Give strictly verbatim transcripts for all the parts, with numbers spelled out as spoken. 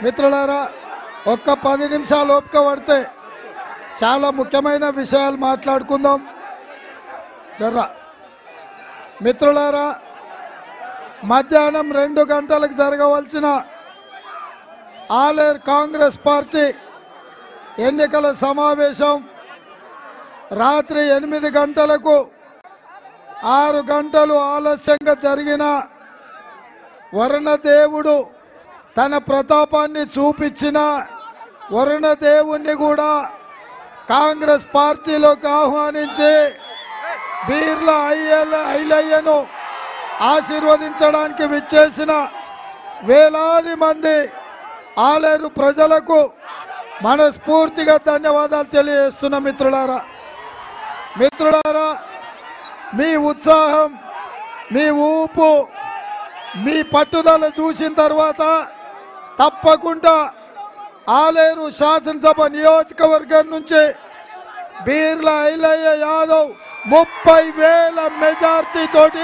మిత్రులారా ఒక్క పది నిమిషాలు ఓపిక పడితే చాలా ముఖ్యమైన విషయాలు మాట్లాడుకుందాం. జర్రా మిత్రులారా, మధ్యాహ్నం రెండు గంటలకు జరగవలసిన ఆలేరు కాంగ్రెస్ పార్టీ ఎన్నికల సమావేశం రాత్రి ఎనిమిది గంటలకు ఆరు గంటలు ఆలస్యంగా జరిగిన వరుణదేవుడు తన ప్రతాపాన్ని చూపించిన వరుణదేవుణ్ణి కూడా కాంగ్రెస్ పార్టీలోకి ఆహ్వానించి బీర్ల ఐఎల్ ఐలయ్యను ఆశీర్వదించడానికి విచ్చేసిన వేలాది మంది ఆలేరు ప్రజలకు మనస్ఫూర్తిగా ధన్యవాదాలు తెలియజేస్తున్న మిత్రులారా మిత్రులారా మీ ఉత్సాహం, మీ ఊపు, మీ పట్టుదల చూసిన తర్వాత తప్పకుండా ఆలేరు శాసనసభ నియోజకవర్గం నుంచి బీర్ల ఐలయ్య యాదవ్ ముప్పై వేల మెజార్టీతోటి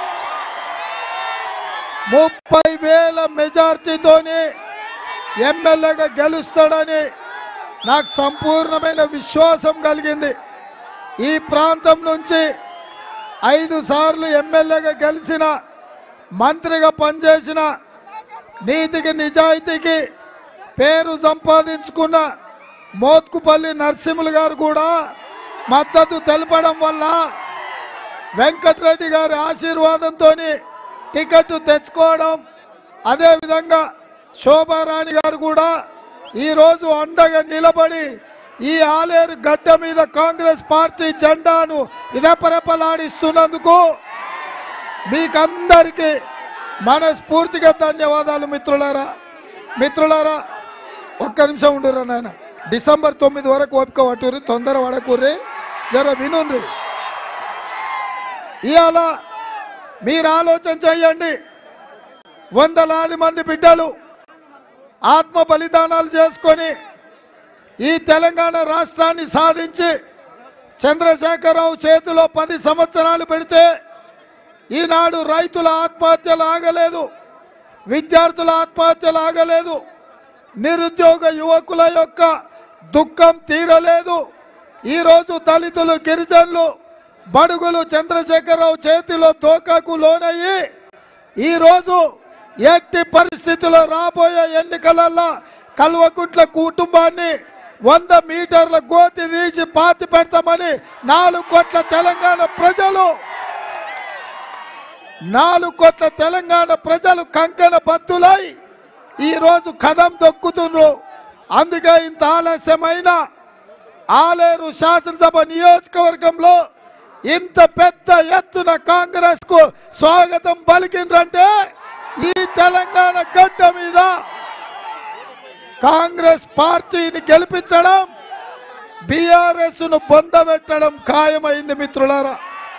ముప్పై వేల మెజార్టీతోని ఎమ్మెల్యేగా గెలుస్తాడని నాకు సంపూర్ణమైన విశ్వాసం కలిగింది. ఈ ప్రాంతం నుంచి ఐదు సార్లు ఎమ్మెల్యేగా గెలిచిన, మంత్రిగా పనిచేసిన, నీతికి నిజాయితీకి పేరు సంపాదించుకున్న మోత్కుపల్లి నరసింహులు గారు కూడా మద్దతు తెలపడం వల్ల వెంకటరెడ్డి గారి ఆశీర్వాదంతో టికెట్ తెచ్చుకోవడం, అదేవిధంగా శోభారాణి గారు కూడా ఈరోజు అండగా నిలబడి ఈ ఆలేరు గడ్డ మీద కాంగ్రెస్ పార్టీ జెండాను రెపరెపలాడిస్తున్నందుకు మీకందరికీ మనస్ఫూర్తిగా ధన్యవాదాలు. మిత్రులారా మిత్రులారా ఒక్క నిమిషం ఉండురా నాయన, డిసెంబర్ తొమ్మిది వరకు ఓపిక పట్టుర్రి, తొందర పడకూర్రి, జర వినుండ్రి. ఇవాళ మీరు ఆలోచన చేయండి, వందలాది మంది బిడ్డలు ఆత్మ బలిదానాలు చేసుకొని ఈ తెలంగాణ రాష్ట్రాన్ని సాధించి చంద్రశేఖరరావు చేతిలో పది సంవత్సరాలు పెడితే ఈనాడు రైతుల ఆత్మహత్యలు ఆగలేదు, విద్యార్థుల ఆత్మహత్యలు ఆగలేదు, నిరుద్యోగ యువకుల యొక్క దుఃఖం తీరలేదు. ఈరోజు దళితులు, గిరిజనులు, బడుగులు చంద్రశేఖరరావు చేతిలో దోకాకు లోనయ్యి ఈరోజు ఎట్టి పరిస్థితుల్లో రాబోయే ఎన్నికలలో కల్వకుంట్ల కుటుంబాన్ని వంద మీటర్ల గోతి తీసి పాతి పెడతామని నాలుగు కోట్ల తెలంగాణ ప్రజలు నాలుగు కోట్ల తెలంగాణ ప్రజలు కంకణ బద్దులై ఈరోజు కదం దొక్కుతున్నారు. అందుకే ఇంత ఆలస్యమైన ఆలేరు శాసనసభ నియోజకవర్గంలో ఇంత పెద్ద ఎత్తున కాంగ్రెస్ కు స్వాగతం పలికిండ్రంటే ఈ తెలంగాణ గడ్డ మీద కాంగ్రెస్ పార్టీని గెలిపించడం, బీఆర్ఎస్ ను పొందబెట్టడం ఖాయమైంది. మిత్రులారా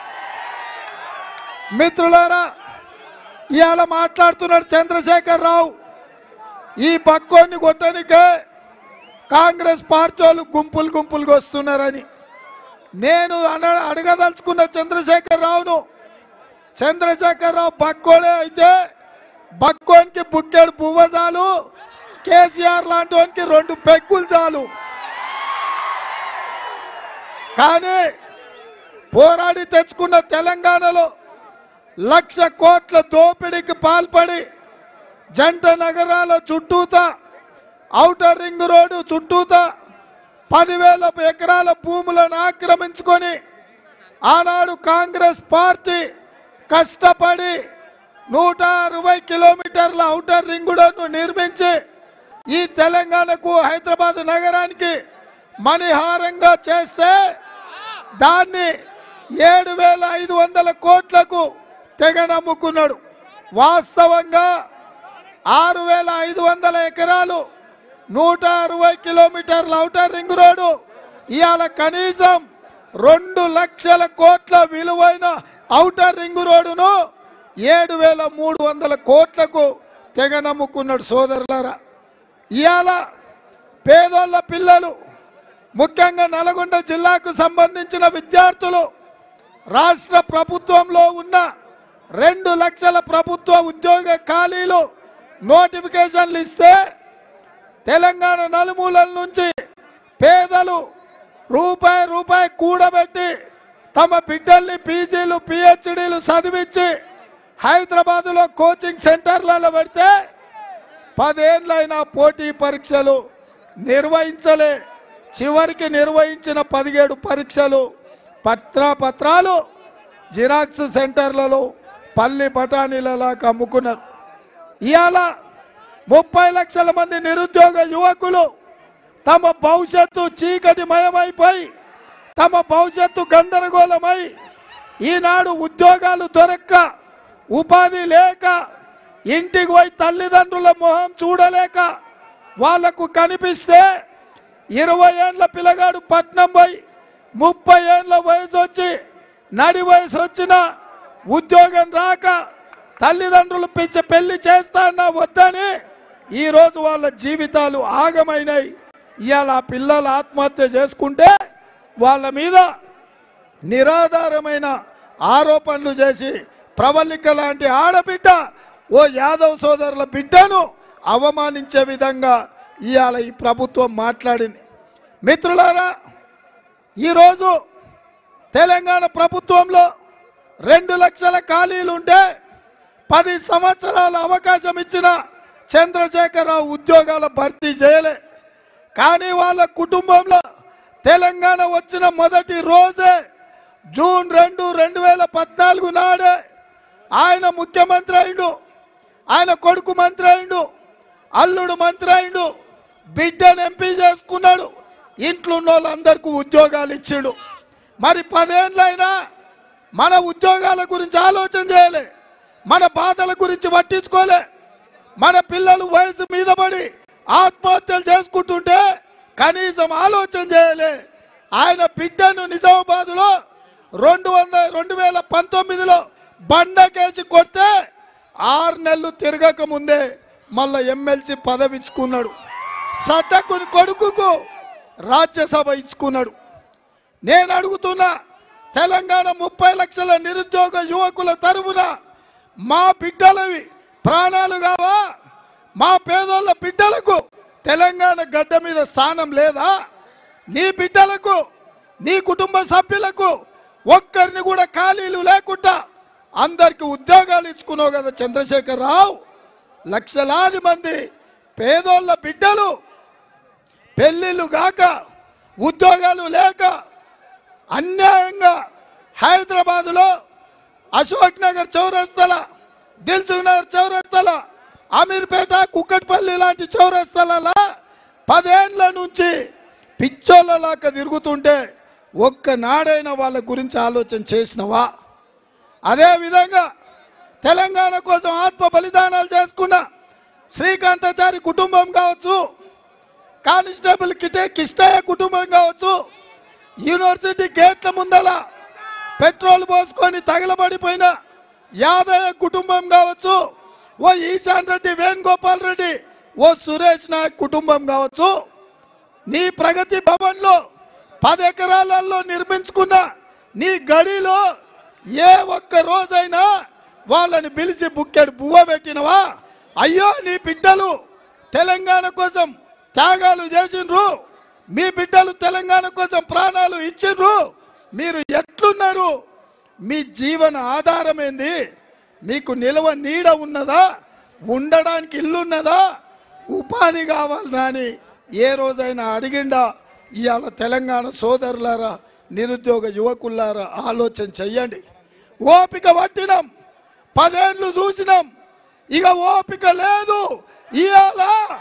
మిత్రులారా ఇవాళ మాట్లాడుతున్నాడు చంద్రశేఖర్ రావు, ఈ పక్కోని కొట్టనికే కాంగ్రెస్ పార్టీ వాళ్ళు గుంపులు గుంపులుగా వస్తున్నారని. నేను అన అడగదలుచుకున్న చంద్రశేఖర్ రావును, చంద్రశేఖర్ రావు బక్కోడే అయితే బక్కోనికి బుక్కెడు పువ్వ చాలు, కేసీఆర్ లాంటి వానికి రెండు పెగ్గులు చాలు. కానీ పోరాడి తెచ్చుకున్న తెలంగాణలో లక్ష కోట్ల దోపిడీకి పాల్పడి జంట నగరాల చుట్టూత, ఔటర్ రింగ్ రోడ్డు చుట్టూత పదివేల ఎకరాల భూములను ఆక్రమించుకొని ఆనాడు కాంగ్రెస్ పార్టీ కష్టపడి నూట అరవై కిలోమీటర్ల ఔటర్ రింగ్ రోడ్డును నిర్మించి ఈ తెలంగాణకు, హైదరాబాద్ నగరానికి మణిహారంగా చేస్తే దాన్ని ఏడు వేల ఐదు వందల కోట్లకు తెగ నమ్ముకున్నాడు. వాస్తవంగా ఆరు వేల ఐదు వందల ఎకరాలు, నూట అరవై కిలోమీటర్ల ఔటర్ రింగ్ రోడ్డు ఇవాళ కనీసం రెండు లక్షల కోట్ల విలువైన ఔటర్ రింగ్ రోడ్డును ఏడు వేల మూడు వందల కోట్లకు తెగ నమ్ముకున్నాడు. సోదరులారా, ఇవాళ పేదోళ్ళ పిల్లలు, ముఖ్యంగా నల్గొండ జిల్లాకు సంబంధించిన విద్యార్థులు రాష్ట్ర ప్రభుత్వంలో ఉన్న రెండు లక్షల ప్రభుత్వ ఉద్యోగ ఖాళీలు నోటిఫికేషన్లు ఇస్తే తెలంగాణ నలుమూలల నుంచి పేదలు రూపాయి రూపాయి కూడబెట్టి తమ బిడ్డల్ని పీజీలు పిహెచ్డీలు చదివించి హైదరాబాదులో కోచింగ్ సెంటర్లలో పెడితే పదేళ్ళైనా పోటీ పరీక్షలు నిర్వహించలే. చివరికి నిర్వహించిన పదిహేడు పరీక్షలు పత్రాపత్రాలు జిరాక్స్ సెంటర్లలో పల్లి బఠానీలలాగా అమ్ముకున్నారు. ఇవాళ ముప్పై లక్షల మంది నిరుద్యోగ యువకులు తమ భవిష్యత్తు చీకటిమయమైపోయి తమ భవిష్యత్తు గందరగోళమై ఈనాడు ఉద్యోగాలు దొరక్క ఉపాధి లేక ఇంటికి పోయి తల్లిదండ్రుల మొహం చూడలేక వాళ్లకు కనిపిస్తే ఇరవై ఏళ్ళ పిల్లగాడు పట్నం పోయి ముప్పై ఏళ్ళ వయసు వచ్చి నడి వయసు వచ్చిన ఉద్యోగం రాక తల్లిదండ్రులు పిచ్చి పెళ్లి చేస్తానా వద్దని ఈరోజు వాళ్ళ జీవితాలు ఆగమైనాయి. ఇవాళ పిల్లలు ఆత్మహత్య చేసుకుంటే వాళ్ళ మీద నిరాధారమైన ఆరోపణలు చేసి ప్రవళిక లాంటి ఆడబిడ్డ ఓ యాదవ్ సోదరుల బిడ్డను అవమానించే విధంగా ఇవాళ ఈ ప్రభుత్వం మాట్లాడింది. మిత్రులారా, ఈరోజు తెలంగాణ ప్రభుత్వంలో రెండు లక్షల ఖాళీలుంటే పది సంవత్సరాల అవకాశం ఇచ్చిన చంద్రశేఖరరావు ఉద్యోగాల భర్తీ చేయలే. కానీ వాళ్ళ కుటుంబంలో తెలంగాణ వచ్చిన మొదటి రోజే జూన్ రెండు రెండు వేల పద్నాలుగు నాడే ఆయన ముఖ్యమంత్రి అయిండు, ఆయన కొడుకు మంత్రి అయిండు, అల్లుడు మంత్రి అయిండు, బిడ్డను ఎంపీ చేసుకున్నాడు, ఇంట్లో ఉన్న వాళ్ళందరికీ ఉద్యోగాలు ఇచ్చాడు. మరి పదేళ్ళైనా మన ఉద్యోగాల గురించి ఆలోచన చేయలే, మన బాధల గురించి పట్టించుకోలే. మన పిల్లలు వయసు మీద పడి ఆత్మహత్యలు చేసుకుంటుంటే కనీసం ఆలోచన చేయలే. ఆయన బిడ్డను నిజామాబాద్లో రెండు వందల రెండు వేల పంతొమ్మిదిలో బండకేసి కొడితే ఆరు నెలలు తిరగక ముందే మళ్ళా ఎమ్మెల్సీ పదవి ఇచ్చుకున్నాడు. సటకుని కొడుకుకు రాజ్యసభ ఇచ్చుకున్నాడు. నేను అడుగుతున్నా, తెలంగాణ ముప్పై లక్షల నిరుద్యోగ యువకుల తరఫున మా బిడ్డలవి ప్రాణాలు కావా? మా పేదోళ్ళ బిడ్డలకు తెలంగాణ గడ్డ మీద స్థానం లేదా? నీ బిడ్డలకు నీ కుటుంబ సభ్యులకు ఒక్కరిని కూడా ఖాళీలు లేకుండా అందరికి ఉద్యోగాలు ఇచ్చుకున్నావు కదా చంద్రశేఖరరావు. లక్షలాది మంది పేదోళ్ళ బిడ్డలు పెళ్ళిళ్ళు కాక ఉద్యోగాలు లేక అన్యాయంగా హైదరాబాదులో అశోక్ నగర్ చౌరస్తల, దిల్సుఖ్ నగర్ చౌరస్తల, అమీర్పేట, కుక్కట్పల్లి లాంటి చౌరస్తల పదేళ్ల నుంచి పిచ్చోళ్ళలాగా తిరుగుతుంటే ఒక్కనాడైనా వాళ్ళ గురించి ఆలోచన చేసినవా? అదేవిధంగా తెలంగాణ కోసం ఆత్మ బలిదానాలు చేసుకున్న శ్రీకాంతాచారి కుటుంబం కావచ్చు, కానిస్టేబుల్ కిటే కిష్టయ్య కుటుంబం కావచ్చు, యూనివర్సిటీ గేట్ల ముందల పెట్రోల్ పోసుకొని తగలబడిపోయిన యాదయ్య కుటుంబం కావచ్చు, ఓ ఈశాన్ రెడ్డి, వేణుగోపాల్ రెడ్డి, ఓ సురేష్ నాయక్ కుటుంబం కావచ్చు, నీ ప్రగతి భవన్లో పది ఎకరాలలో నిర్మించుకున్న నీ గడిలో ఏ ఒక్క రోజైనా వాళ్ళని పిలిచి బుక్కెడు బువ్వ పెట్టినవా? అయ్యో, నీ బిడ్డలు తెలంగాణ కోసం త్యాగాలు చేసిండ్రు, మీ బిడ్డలు తెలంగాణ కోసం ప్రాణాలు ఇచ్చిండ్రు, మీరు ఎట్లున్నారు? మీ జీవన ఆధారం ఏంది? మీకు నిలవ నీడ ఉన్నదా? ఉండడానికి ఇల్లు ఉన్నదా? ఉపాధి కావాలనా అని ఏ రోజైనా అడిగిండా? ఇవాళ తెలంగాణ సోదరులారా, నిరుద్యోగ యువకులారా ఆలోచన చెయ్యండి. ఓపిక పట్టినాం, పదేళ్ళు చూసినాం, ఇక ఓపిక లేదు. ఇవాళ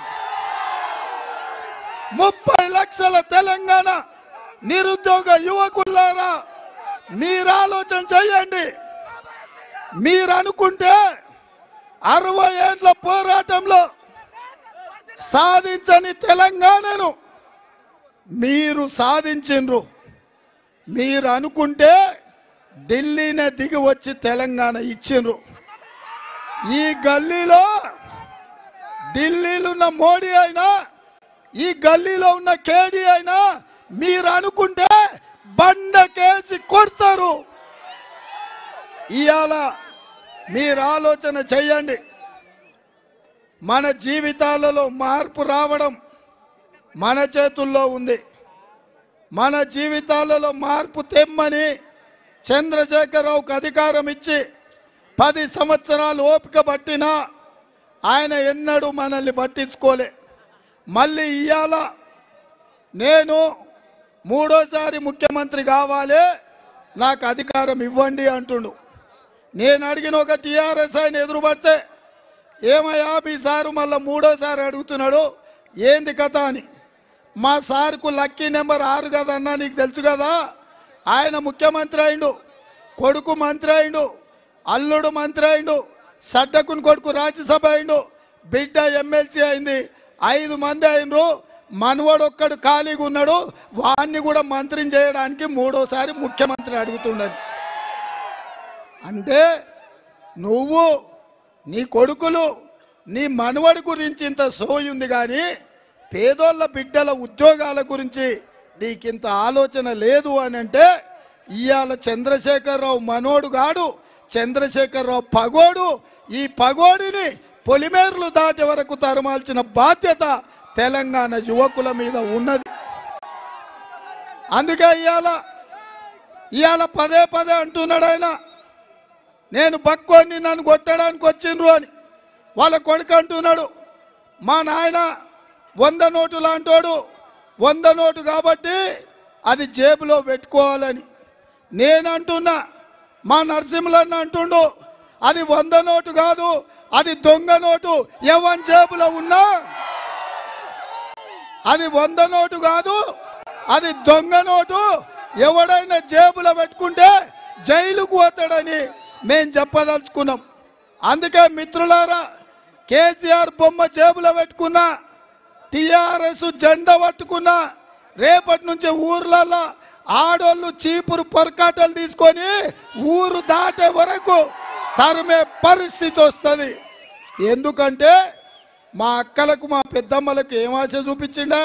ముప్పై లక్షల తెలంగాణ నిరుద్యోగ యువకులారా మీరు ఆలోచన చెయ్యండి. మీరు అనుకుంటే అరవై ఏళ్ల పోరాటంలో సాధించని తెలంగాణను మీరు సాధించిండ్రు. మీరు అనుకుంటే ఢిల్లీనే దిగి వచ్చి తెలంగాణ ఇచ్చిండ్రు. ఈ గల్లీలో ఢిల్లీలో ఉన్న మోడీ అయినా, ఈ గల్లీలో ఉన్న కేడీ అయినా మీరు అనుకుంటే బండకేసి కొడతారు. ఇవాళ మీరు ఆలోచన చెయ్యండి. మన జీవితాలలో మార్పు రావడం మన చేతుల్లో ఉంది. మన జీవితాలలో మార్పు తెమ్మని చంద్రశేఖరరావుకు అధికారం ఇచ్చి పది సంవత్సరాలు ఓపిక పట్టినా ఆయన ఎన్నడూ మనల్ని పట్టించుకోలే. మళ్ళీ ఇవాళ నేను మూడోసారి ముఖ్యమంత్రి కావాలి, నాకు అధికారం ఇవ్వండి అంటుండు. నేను అడిగిన ఒక టీఆర్ఎస్ ఆయన ఎదురుపడితే ఏమయ్యా మీ సారు మళ్ళీ మూడోసారి అడుగుతున్నాడు ఏంది కథ అని. మా సార్కు లక్కీ నెంబర్ ఆరు కదన్నా, నీకు తెలుసు కదా. ఆయన ముఖ్యమంత్రి అయిండు, కొడుకు మంత్రి అయిండు, అల్లుడు మంత్రి అయిండు, సడ్డకుని కొడుకు రాజ్యసభ అయిండు, బిడ్డ ఎమ్మెల్సీ అయింది, ఐదు మంది అయినరు. మనవాడు ఒక్కడు ఖాళీగా ఉన్నాడు, వాడిని కూడా మంత్రిని చేయడానికి మూడోసారి ముఖ్యమంత్రి అడుగుతున్నాడు. అంటే నువ్వు నీ కొడుకులు నీ మనవడి గురించి ఇంత సోయుంది కానీ పేదోళ్ళ బిడ్డల ఉద్యోగాల గురించి నీకింత ఆలోచన లేదు అని అంటే ఇవాళ చంద్రశేఖరరావు మనోడు గాడు, చంద్రశేఖరరావు పగోడు. ఈ పగోడిని పొలిమేర్లు దాటి వరకు తరమాల్సిన బాధ్యత తెలంగాణ యువకుల మీద ఉన్నది. అందుకే ఇవాళ ఇవాళ పదే పదే అంటున్నాడు ఆయన, నేను బక్కోని నన్ను కొట్టడానికి వచ్చిండ్రు అని. వాళ్ళ కొడుకు అంటున్నాడు, మా నాయన వంద నోటు లాంటోడు, వంద నోటు కాబట్టి అది జేబులో పెట్టుకోవాలని. నేను అంటున్నా, మా నరసింహులన్న అంటుండు, అది వంద నోటు కాదు, అది దొంగ నోటు. ఎవరి జేబులో ఉన్నా అది వంద నోటు కాదు, అది దొంగ నోటు. ఎవడైనా జేబులో పెట్టుకుంటే జైలుకు పోతాడని మేము చెప్పదలుచుకున్నాం. అందుకే మిత్రులారా, కేసీఆర్ బొమ్మ జేబులో పెట్టుకున్నా, టీఆర్ఎస్ జెండా పట్టుకున్నా, రేపటి నుంచి ఊర్లలో ఆడోళ్ళు చీపురు పొరకాటలు తీసుకొని ఊరు దాటే వరకు తరిమే పరిస్థితి వస్తుంది. ఎందుకంటే మా అక్కలకు మా పెద్దమ్మలకు ఏం ఆశ చూపించిండా?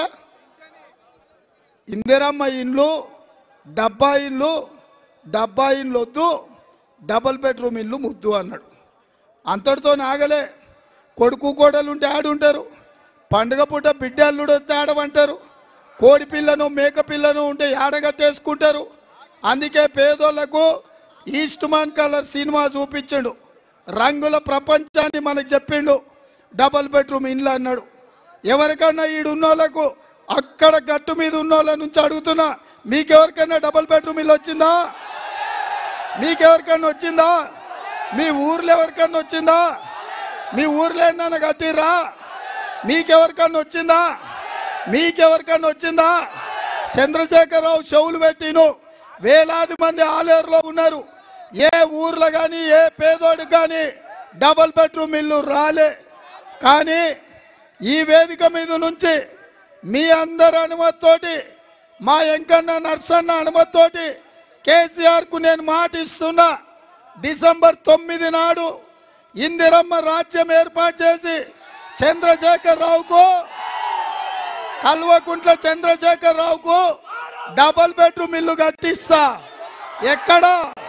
ఇందిరమ్మ ఇండ్లు, డబ్బా ఇండ్లు, డబ్బా ఇండ్లు వద్దు, డబల్ బెడ్రూమ్ ఇల్లు ముద్దు అన్నాడు. అంతటితో నాగలే. కొడుకు కోడలు ఉంటే ఆడుంటారు, పండుగ పూట బిడ్డ అల్లుడు వస్తే ఆడమంటారు, కోడి పిల్లను మేక పిల్లను ఉంటే ఆడగట్టేసుకుంటారు. అందుకే పేదోళ్లకు ఈస్ట్ మాన్ కలర్ సినిమా చూపించాడు, రంగుల ప్రపంచాన్ని మనకు చెప్పిండు. డబల్ బెడ్రూమ్ ఇండ్లు అన్నాడు. ఎవరికన్నా ఈడున్నోళ్లకు అక్కడ గట్టు మీద ఉన్నోళ్ళ నుంచి అడుగుతున్నా, మీకెవరికైనా డబల్ బెడ్రూమ్ ఇల్లు వచ్చిందా? మీకెవరికన్నా వచ్చిందా? మీ ఊర్లో ఎవరికన్నా వచ్చిందా? మీ ఊర్లో ఏమన్నా కట్టిర్రా? మీకెవరికన్నా వచ్చిందా? మీకెవరికన్నా వచ్చిందా? చంద్రశేఖరరావు చెవులు పెట్టిను, వేలాది మంది ఆలేరులో ఉన్నారు. ఏ ఊర్లో కానీ ఏ పేదోడికి కానీ డబల్ బెడ్రూమ్ ఇల్లు రాలే. కానీ ఈ వేదిక మీద నుంచి మీ అందరి అనుమతితోటి, మా వెంకన్న నర్సన్న అనుమతితోటి కేసీఆర్కు నేను మాట ఇస్తున్నా, డిసెంబర్ తొమ్మిది నాడు ఇందిరమ్మ రాజ్యం ఏర్పాటు చేసి చంద్రశేఖరరావుకు, కల్వకుంట్ల చంద్రశేఖరరావుకు డబల్ బెడ్రూమ్ ఇల్లు కట్టిస్తా. ఎక్కడ?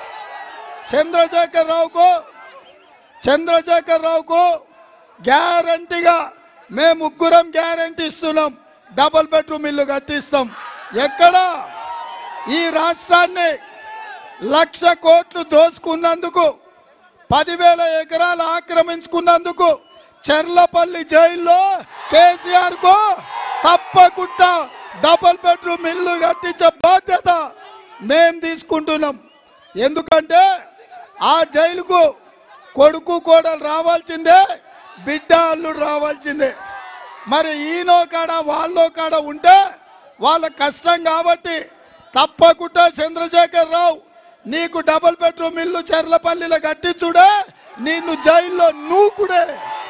చంద్రశేఖరరావుకు చంద్రశేఖరరావుకు గ్యారంటీగా మేము ముగ్గురం గ్యారంటీ ఇస్తున్నాం, డబల్ బెడ్రూమ్ ఇల్లు కట్టిస్తాం. ఎక్కడ? ఈ రాష్ట్రాన్ని లక్ష కోట్లు దోసుకున్నందుకు, పదివేల ఎకరాలు ఆక్రమించుకున్నందుకు చెర్లపల్లి జైల్లో కేసీఆర్ కు తప్పకుండా డబల్ బెడ్రూమ్ ఇల్లు కట్టించే బాధ్యత మేం తీసుకుంటున్నాం. ఎందుకంటే ఆ జైలుకు కొడుకు కోడలు రావాల్సిందే, బిడ్డ అల్లుడు రావాల్సిందే. మరి ఈనో కాడ వాళ్ళో కాడ ఉంటే వాళ్ళ కష్టం కాబట్టి తప్పకుండా చంద్రశేఖరరావు నీకు డబల్ బెడ్రూమ్ ఇల్లు చెర్లపల్లిలో కట్టించుడే, నిన్ను జైల్లో నూకుడే.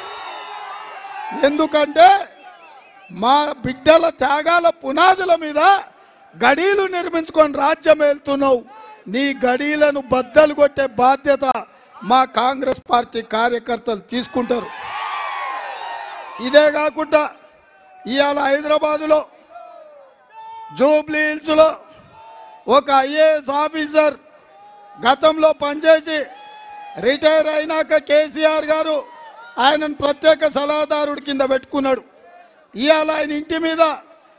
ఎందుకంటే మా బిడ్డల త్యాగాల పునాదుల మీద గడీలు నిర్మించుకొని రాజ్యం వెళ్తున్నావు. నీ గడీలను బద్దలు కొట్టే బాధ్యత మా కాంగ్రెస్ పార్టీ కార్యకర్తలు తీసుకుంటారు. ఇదే కాకుండా ఇవాళ హైదరాబాదులో జూబ్లీ హిల్స్లో ఒక ఐఏఎస్ ఆఫీసర్ గతంలో పనిచేసి రిటైర్ అయినాక కేసీఆర్ గారు ఆయనను ప్రత్యేక సలహాదారుడి కింద పెట్టుకున్నాడు. ఇవాళ ఆయన ఇంటి మీద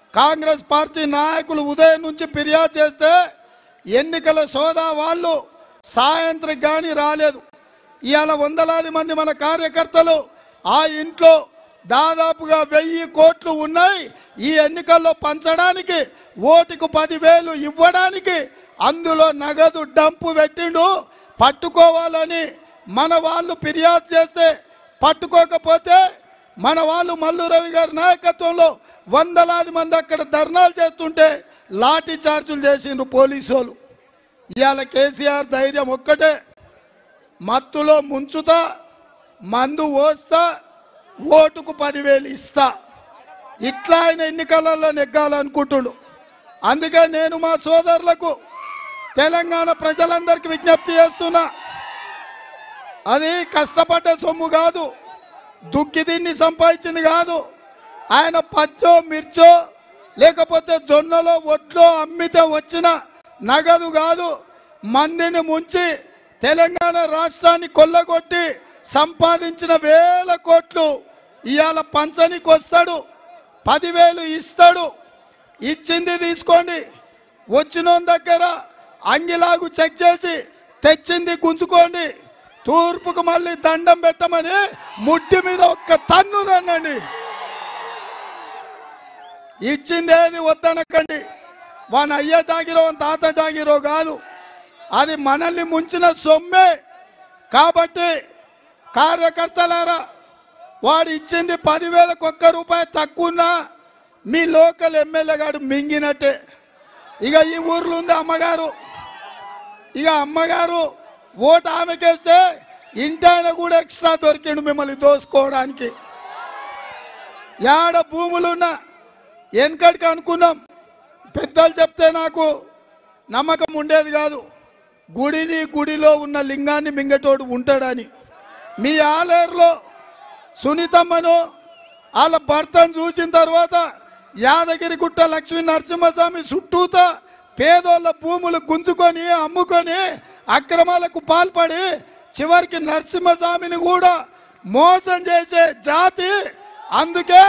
కాంగ్రెస్ పార్టీ నాయకులు ఉదయం నుంచి ఫిర్యాదు చేస్తే ఎన్నికల సోదా వాళ్ళు సాయంత్రం కానీ రాలేదు. ఇవాళ వందలాది మంది మన కార్యకర్తలు ఆ ఇంట్లో దాదాపుగా వెయ్యి కోట్లు ఉన్నాయి. ఈ ఎన్నికల్లో పంచడానికి ఓటుకు పదివేలు ఇవ్వడానికి అందులో నగదు డంపు పెట్టిండు. పట్టుకోవాలని మన వాళ్ళు ఫిర్యాదు చేస్తే పట్టుకోకపోతే మన వాళ్ళు మల్లు రవి గారి నాయకత్వంలో వందలాది మంది అక్కడ ధర్నాలు చేస్తుంటే లాఠీ చార్జులు చేసిండ్రు పోలీసు వాళ్ళు. ఇవాళ కేసీఆర్ ధైర్యం ఒక్కటే, మత్తులో ముంచుతా, మందు పోస్తా, ఓటుకు పదివేలు ఇస్తా, ఇట్లా ఆయన ఎన్నికలలో నెగ్గాలనుకుంటుడు. అందుకే నేను మా సోదరులకు తెలంగాణ ప్రజలందరికీ విజ్ఞప్తి చేస్తున్నా, అది కష్టపడ్డ సొమ్ము కాదు, దుక్కి దీన్ని సంపాదించింది కాదు. ఆయన పచ్చో మిర్చో లేకపోతే జొన్నలో ఒట్లో అమ్మితే వచ్చిన నగదు కాదు. మందిని ముంచి తెలంగాణ రాష్ట్రాన్ని కొల్లగొట్టి సంపాదించిన వేల కోట్లు ఇవాళ పంచనికి వస్తాడు, పదివేలు ఇస్తాడు. ఇచ్చింది తీసుకోండి, వచ్చిన దగ్గర అంగిలాగు చెక్ చేసి తెచ్చింది గుంజుకోండి, తూర్పుకు మళ్ళీ దండం పెట్టమని ముడ్డి మీద ఒక్క తన్ను తన్నండి. ఇచ్చింది ఏది వద్దనకండి. వాని అయ్య జాగిరో తాత జాగిరో కాదు, అది మనల్ని ముంచిన సొమ్మే. కాబట్టి కార్యకర్తలారా, వాడు ఇచ్చింది పదివేలకు ఒక్క రూపాయి తక్కువన్నా మీ లోకల్ ఎమ్మెల్యే గారు మింగినట్టే. ఇక ఈ ఊర్లో ఉంది అమ్మగారు, ఇక అమ్మగారు ఓటు ఆమెకేస్తే ఇంటాయన కూడా ఎక్స్ట్రా దొరికిండు మిమ్మల్ని దోసుకోవడానికి. యాడ భూములున్నా వెనకడికి అనుకున్నాం, పెద్దలు చెప్తే నాకు నమ్మకం ఉండేది కాదు, గుడిని గుడిలో ఉన్న లింగాన్ని మింగటోడు ఉంటాడని. మీ ఆలేరులో సునీతమ్మను వాళ్ళ భర్తను చూసిన తర్వాత యాదగిరిగుట్ట లక్ష్మీ నరసింహస్వామి చుట్టూతా పేదోళ్ళ భూములు గుంజుకొని అమ్ముకొని అక్రమాలకు పాల్పడి చివరికి నరసింహస్వామిని కూడా మోసం చేసే జాతి. అందుకే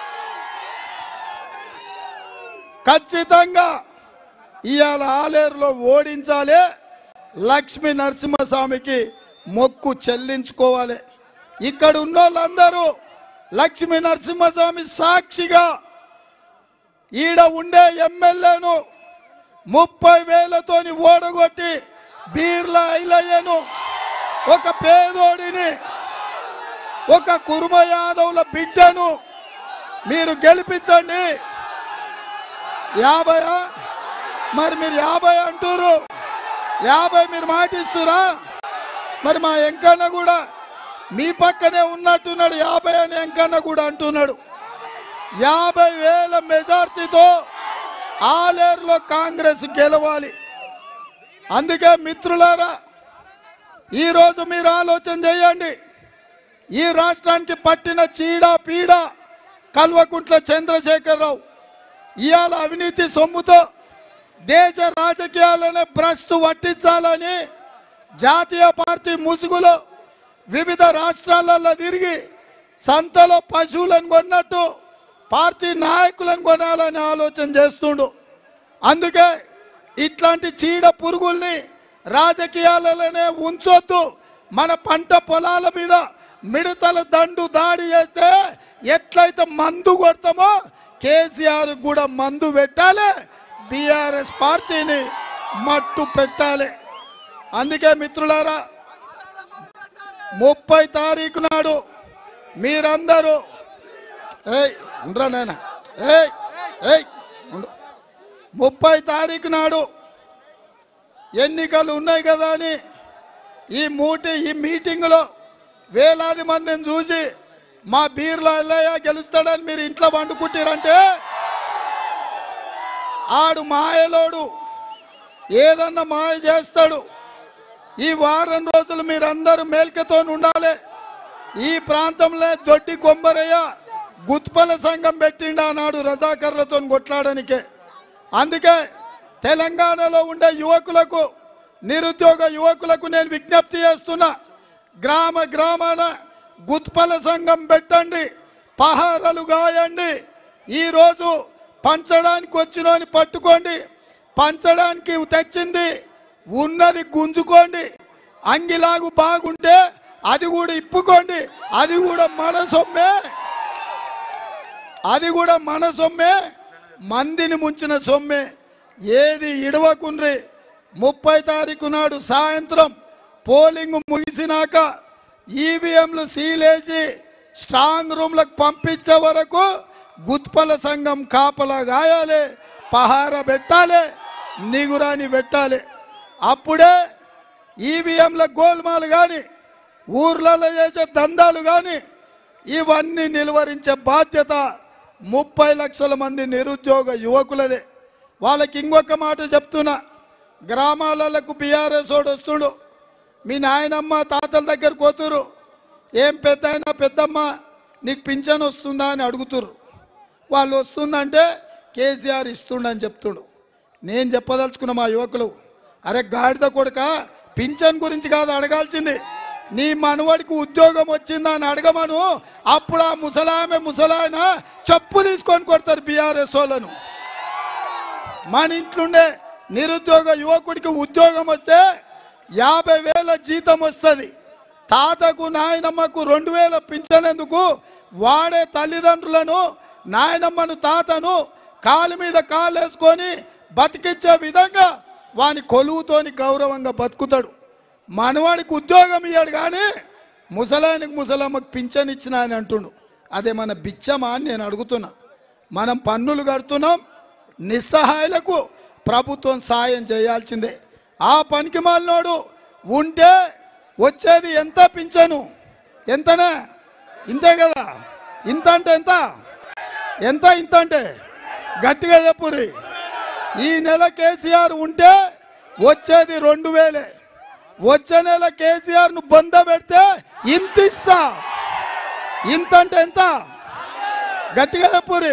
ఖచ్చితంగా ఇవాళ ఆలేరులో ఓడించాలి, లక్ష్మీ నరసింహస్వామికి మొక్కు చెల్లించుకోవాలి. ఇక్కడ ఉన్న వాళ్ళందరూ లక్ష్మీ నరసింహస్వామి సాక్షిగా ఈడ ఉండే ఎమ్మెల్యేను ముప్పై వేలతోని ఓడగొట్టి బీర్లా ఐలయ్యను, ఒక పేదోడిని, ఒక కుర్మ యాదవుల బిడ్డను మీరు గెలిపించండి. యాభై మరి మీరు యాభై అంటారు, యాభై మీరు మాటిస్తురా? మరి మా వెంకన్న కూడా మీ పక్కనే ఉన్నట్టున్నాడు, యాభై అని వెంకన్న కూడా అంటున్నాడు. యాభై వేల మెజార్టీతో ఆలేరులో కాంగ్రెస్ గెలవాలి. అందుకే మిత్రులారా, ఈరోజు మీరు ఆలోచన చేయండి. ఈ రాష్ట్రానికి పట్టిన చీడ పీడ కల్వకుంట్ల చంద్రశేఖరరావు ఇవాళ అవినీతి సొమ్ముతో దేశ రాజకీయాలను భ్రష్టు పట్టించాలని జాతీయ పార్టీ ముసుగులో వివిధ రాష్ట్రాలలో తిరిగి సంతలో పశువులను కొన్నట్టు పార్టీ నాయకులను కొనాలని ఆలోచన చేస్తుండు. అందుకే ఇట్లాంటి చీడ పురుగుల్ని రాజకీయాలలోనే ఉంచొద్దు. మన పంట పొలాల మీద మిడతల దండు దాడి చేస్తే ఎట్లయితే మందు కొడతామో కేసీఆర్ కూడా మందు పెట్టాలి, బీఆర్ఎస్ పార్టీని మట్టు పెట్టాలి. అందుకే మిత్రులారా, ముప్పై తారీఖు నాడు మీరందరూ ఏయ్ ఉండరా నాయన ఏయ్ ఏయ్ ముప్పై తారీఖు నాడు ఎన్నికలు ఉన్నాయి కదా అని ఈ మూటి ఈ మీటింగ్లో వేలాది మందిని చూసి మా బీర్లా ఎల్లయ్య గెలుస్తాడని మీరు ఇంట్లో వండుకుంటారంటే ఆడు మాయలోడు, ఏదన్నా మాయ చేస్తాడు. ఈ వారం రోజులు మీరందరూ మేల్కతో ఉండాలి. ఈ ప్రాంతంలో దొడ్డి కొమ్మరయ్య గుత్పల సంఘం పెట్టిండా నాడు రజాకర్లతో కొట్లాడనికే. అందుకే తెలంగాణలో ఉండే యువకులకు, నిరుద్యోగ యువకులకు నేను విజ్ఞప్తి చేస్తున్నా, గ్రామ గ్రామాన గుత్పల సంఘం పెట్టండి, పహారలు గాయండి. ఈరోజు పంచడానికి వచ్చినోని పట్టుకోండి, పంచడానికి తెచ్చింది ఉన్నది గుంజుకోండి, అంగిలాగు బాగుంటే అది కూడా ఇప్పుకోండి, అది కూడా మన సొమ్మే, అది కూడా మన సొమ్మే, మందిని ముంచిన సొమ్మే. ఏది ఇడవకుండ్రి. ముప్పై తారీఖు నాడు సాయంత్రం పోలింగ్ ముగిసినాక ఈవీఎంలు సీలేసి స్ట్రాంగ్ రూమ్లకు పంపించే వరకు గుత్పల సంఘం కాపలా గాయాలి, పహార పెట్టాలి, నిగురాని పెట్టాలి. అప్పుడే ఈవీఎంల గోల్మాలు కానీ ఊర్లలో చేసే దందాలు కానీ ఇవన్నీ నిలువరించే బాధ్యత ముప్పై లక్షల మంది నిరుద్యోగ యువకులదే. వాళ్ళకి ఇంకొక మాట చెప్తున్నా, గ్రామాలకు బీఆర్ఎస్ వాడు వస్తుడు, మీ నాయనమ్మ తాతల దగ్గర పోతురు, ఏం పెద్ద అయినా పెద్దమ్మ నీకు పింఛన్ వస్తుందా అని అడుగుతురు. వాళ్ళు వస్తుందంటే కేసీఆర్ ఇస్తుండని చెప్తుడు. నేను చెప్పదలుచుకున్న మా యువకులు, అరే గాడిద కొడుక, పింఛన్ గురించి కాదు అడగాల్సింది, నీ మనవాడికి ఉద్యోగం వచ్చిందా అని అడగమను. అప్పుడు ఆ ముసలామె ముసలాయన చెప్పు తీసుకొని కొడతారు బీఆర్ఎస్ వాళ్ళను. మన ఇంట్లోండే నిరుద్యోగ యువకుడికి ఉద్యోగం వస్తే యాభై వేల జీతం వస్తుంది. తాతకు నాయనమ్మకు రెండు వేల పింఛనేందుకు వాడే తల్లిదండ్రులను, నాయనమ్మను తాతను కాలు మీద కాలు వేసుకొని బతికించే విధంగా వాని కొలువుతోని గౌరవంగా బతుకుతాడు. మనవాడికి ఉద్యోగం ఇయ్యాడు కానీ ముసలాయనకు ముసలమ్మకు పింఛన్ ఇచ్చిన అని అంటుండు. అదే మన బిచ్చమా అని నేను అడుగుతున్నా. మనం పన్నులు కడుతున్నాం, నిస్సహాయులకు ప్రభుత్వం సాయం చేయాల్సిందే. ఆ పనికి మాలినోడు ఉంటే వచ్చేది ఎంత పింఛను? ఎంతనే? ఇంతే కదా. ఇంత అంటే ఎంత? ఎంత ఇంత అంటే గట్టిగా చెప్పురి. ఈ నెల కేసీఆర్ ఉంటే వచ్చేది రెండు వేలే. వచ్చే నెల కేసీఆర్ ను బంద పెడితే ఇంత ఇస్తా. ఇంత అంటే ఎంత? గట్టిగా చెప్పురి.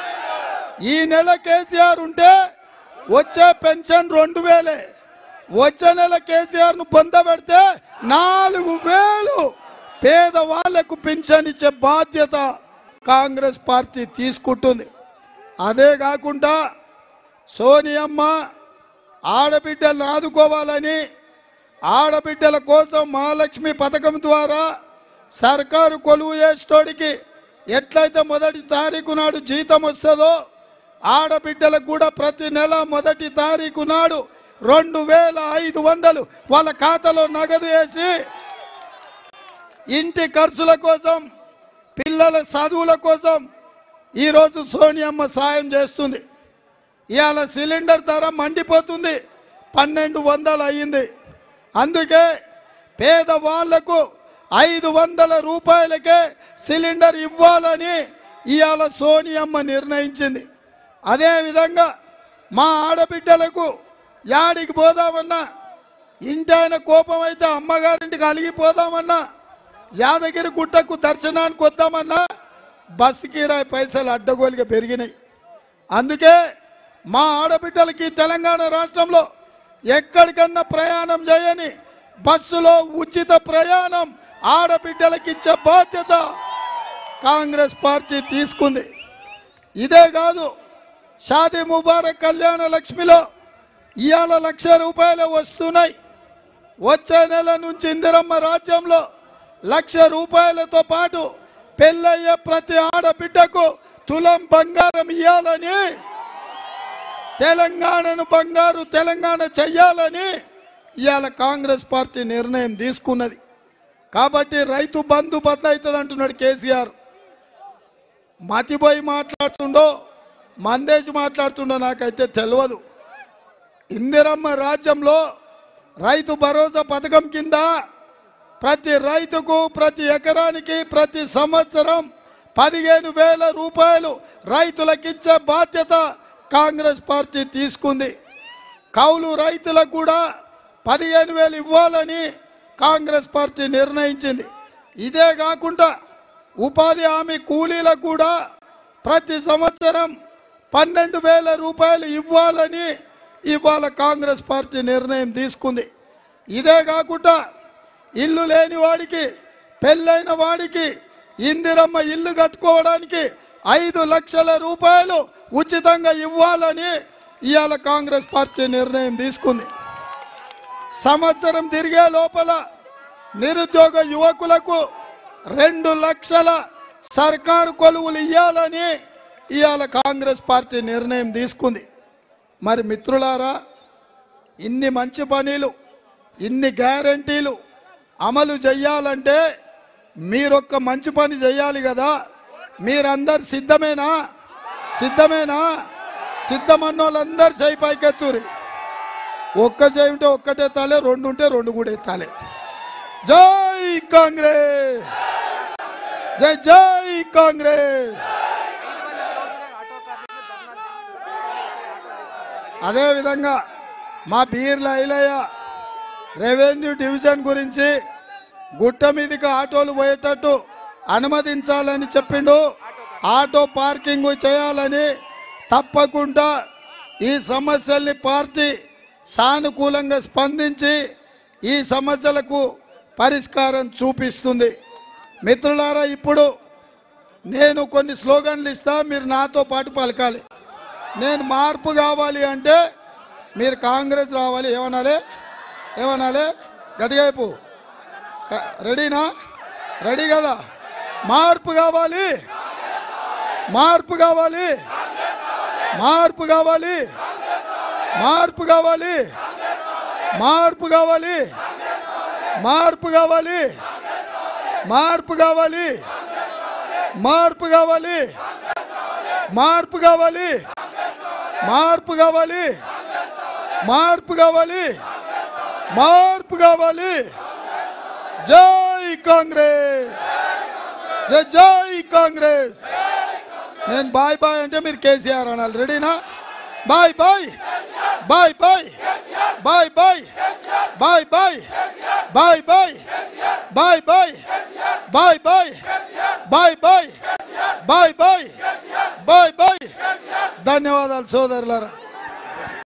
ఈ నెల కేసీఆర్ ఉంటే వచ్చే పెన్షన్ రెండు వేలే. వచ్చే నెల కేసీఆర్ ను బంద పెడితే నాలుగు వేలు పేదవాళ్లకు పెన్షన్ ఇచ్చే బాధ్యత కాంగ్రెస్ పార్టీ తీసుకుంటుంది. అదే కాకుండా సోనియమ్మ ఆడబిడ్డలను ఆదుకోవాలని, ఆడబిడ్డల కోసం మహాలక్ష్మి పథకం ద్వారా సర్కారు కొలువు చేసేటోడికి ఎట్లయితే మొదటి తారీఖు నాడు జీతం వస్తుందో ఆడబిడ్డలకు కూడా ప్రతి నెల మొదటి తారీఖు నాడు రెండు వేల ఐదు వందలు వాళ్ళ ఖాతాలో నగదు వేసి ఇంటి ఖర్చుల కోసం, పిల్లల చదువుల కోసం ఈరోజు సోనియమ్మ సాయం చేస్తుంది. ఇవాళ సిలిండర్ ధర మండిపోతుంది, పన్నెండు వందలు అయ్యింది. అందుకే పేదవాళ్లకు ఐదు వందల రూపాయలకే సిలిండర్ ఇవ్వాలని ఇవాళ సోనియమ్మ నిర్ణయించింది. అదేవిధంగా మా ఆడబిడ్డలకు యాడికి పోదామన్నా, ఇంటి ఆయన కోపం అయితే అమ్మగారింటికి అలిగిపోదామన్నా, యాదగిరి గుట్టకు దర్శనానికి వద్దామన్నా బస్సు కిరాయి పైసలు అడ్డగోలుగా పెరిగినాయి. అందుకే మా ఆడబిడ్డలకి తెలంగాణ రాష్ట్రంలో ఎక్కడికన్నా ప్రయాణం చేయని బస్సులో ఉచిత ప్రయాణం ఆడబిడ్డలకి ఇచ్చే బాధ్యత కాంగ్రెస్ పార్టీ తీసుకుంది. ఇదే కాదు, షాదీ ముబారక్ కళ్యాణ లక్ష్మిలో ఇవాళ లక్ష రూపాయలు వస్తున్నాయి. వచ్చే నెల నుంచి ఇందిరమ్మ రాజ్యంలో లక్ష రూపాయలతో పాటు పెళ్ళయ్యే ప్రతి ఆడబిడ్డకు తులం బంగారం ఇవ్వాలని, తెలంగాణను బంగారు తెలంగాణ చెయ్యాలని ఇవాళ కాంగ్రెస్ పార్టీ నిర్ణయం తీసుకున్నది. కాబట్టి రైతు బంధు బద్దవుతుంది అంటున్నాడు కేసీఆర్. మతిపోయి మాట్లాడుతుండో మందేసి మాట్లాడుతుండో నాకైతే తెలియదు. ఇందిరమ్మ రాజ్యంలో రైతు భరోసా పథకం కింద ప్రతి రైతుకు ప్రతి ఎకరానికి ప్రతి సంవత్సరం పదిహేను వేల రూపాయలు రైతులకిచ్చే బాధ్యత కాంగ్రెస్ పార్టీ తీసుకుంది. కౌలు రైతులకు కూడా పదిహేను వేలు ఇవ్వాలని కాంగ్రెస్ పార్టీ నిర్ణయించింది. ఇదే కాకుండా ఉపాధి హామీ కూలీలకు కూడా ప్రతి సంవత్సరం పన్నెండు వేల రూపాయలు ఇవ్వాలని ఇవాళ కాంగ్రెస్ పార్టీ నిర్ణయం తీసుకుంది. ఇదే కాకుండా ఇల్లు లేని వాడికి, పెళ్ళైన వాడికి ఇందిరమ్మ ఇల్లు కట్టుకోవడానికి ఐదు లక్షల రూపాయలు ఉచితంగా ఇవ్వాలని ఇవాళ కాంగ్రెస్ పార్టీ నిర్ణయం తీసుకుంది. సంవత్సరం తిరిగే లోపల నిరుద్యోగ యువకులకు రెండు లక్షల సర్కారు కొలువులు ఇవ్వాలని ఇవాళ కాంగ్రెస్ పార్టీ నిర్ణయం తీసుకుంది. మరి మిత్రులారా, ఇన్ని మంచి పనులు, ఇన్ని గ్యారంటీలు అమలు చేయాలంటే మీరొక్క మంచి పని చేయాలి కదా. మీరందరు సిద్ధమేనా? సిద్ధమేనా? సిద్ధమన్న వాళ్ళందరూ చేయి పైకెత్తురి. ఒక్క చేయి ఉంటే ఒక్కటే ఎత్తాలి, రెండు ఉంటే రెండు కూడా ఎత్తాలి. జై కాంగ్రెస్, జై జై కాంగ్రెస్. అదేవిధంగా మా బీర్ల ఐలయ్య రెవెన్యూ డివిజన్ గురించి గుట్ట మీదకి ఆటోలు పోయేటట్టు అనుమతించాలని చెప్పిండు. ఆటో పార్కింగ్ చేయాలని, తప్పకుండా ఈ సమస్యల్ని పార్టీ సానుకూలంగా స్పందించి ఈ సమస్యలకు పరిష్కారం చూపిస్తుంది. మిత్రులారా, ఇప్పుడు నేను కొన్ని స్లోగన్లు ఇస్తా, మీరు నాతో పాటు పలకాలి. నేను మార్పు కావాలి అంటే మీరు కాంగ్రెస్ రావాలి. ఏమనాలి? ఏమనాలి? గట్టిగా అయిపో. రెడీనా? రెడీ కదా? మార్పు కావాలి, మార్పు కావాలి, మార్పు కావాలి, మార్పు కావాలి, మార్పు కావాలి, మార్పు కావాలి, మార్పు కావాలి, మార్పు కావాలి, మార్పు కావాలి, మార్పు కావాలి, మార్పు కావాలి, మార్పు కావాలి. జై కాంగ్రెస్, జై జై కాంగ్రెస్. నేను బాయ్ బాయ్ అంటే మీరు కేసీఆర్ అనాలి. రెడీనా? Bye bye, bye bye, bye bye, bye bye, bye bye, bye bye, bye bye, bye bye, bye bye, bye bye. ధన్యవాదాలు సోదరులారా.